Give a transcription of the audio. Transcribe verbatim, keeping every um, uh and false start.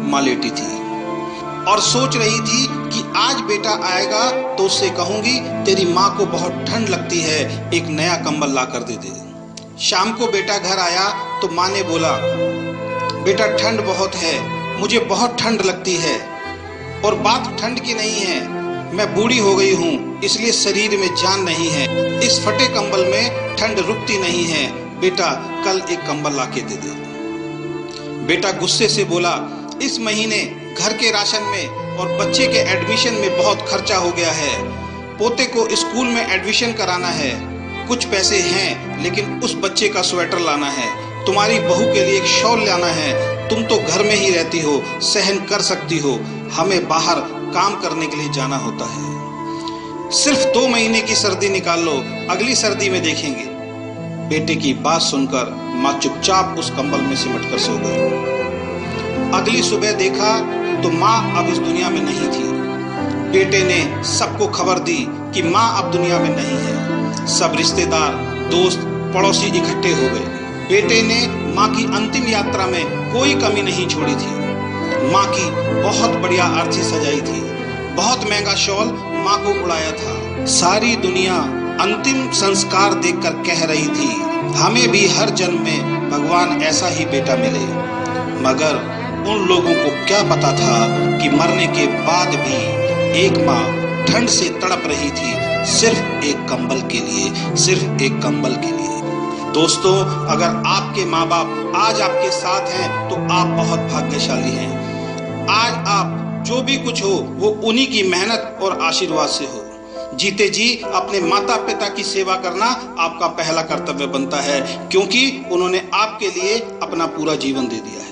माँ लेटी थी और सोच रही थी कि आज बेटा आएगा तो उससे कहूंगी तेरी माँ को बहुत ठंड लगती है, एक नया कंबल ला कर दे दे। शाम को बेटा घर आया तो माँ ने बोला, बेटा ठंड बहुत है, मुझे बहुत ठंड लगती है। और बात ठंड की नहीं है, मैं बूढ़ी हो गई हूँ इसलिए शरीर में जान नहीं है, इस फटे कंबल में ठंड रुकती नहीं है, बेटा कल एक कंबल ला के दे दे। बेटा गुस्से से बोला, इस महीने घर के राशन में और बच्चे के एडमिशन में बहुत खर्चा हो गया है, पोते को स्कूल में एडमिशन कराना है, कुछ पैसे हैं लेकिन उस बच्चे का स्वेटर लाना है, तुम्हारी बहू के लिए एक शॉल लाना है, तुम तो घर में ही रहती हो, सहन कर सकती हो, हमें बाहर काम करने के लिए जाना होता है। सिर्फ दो महीने की सर्दी निकाल लो, अगली सर्दी में देखेंगे। बेटे की बात सुनकर माँ चुपचाप उस कंबल में सिमट कर सो गई। अगली सुबह देखा तो माँ अब इस दुनिया में नहीं थी। बेटे ने सबको खबर दी कि माँ अब दुनिया में नहीं है। सब रिश्तेदार, दोस्त, पड़ोसी इकट्ठे हो गए। बेटे ने माँ की अंतिम यात्रा में कोई कमी नहीं छोड़ी थी। माँ की बहुत बढ़िया अर्थी सजाई थी, बहुत महंगा शॉल माँ को उड़ाया था। सारी दुनिया अंतिम संस्कार देखकर कह रही थी, हमें भी हर जन्म में भगवान ऐसा ही बेटा मिले। मगर उन लोगों को क्या पता था कि मरने के बाद भी एक माँ ठंड से तड़प रही थी, सिर्फ एक कंबल के लिए, सिर्फ एक कंबल के लिए। दोस्तों, अगर आपके माँ बाप आज आपके साथ हैं तो आप बहुत भाग्यशाली हैं। आज आप जो भी कुछ हो वो उन्हीं की मेहनत और आशीर्वाद से हो। जीते जी अपने माता पिता की सेवा करना आपका पहला कर्तव्य बनता है, क्योंकि उन्होंने आपके लिए अपना पूरा जीवन दे दिया है।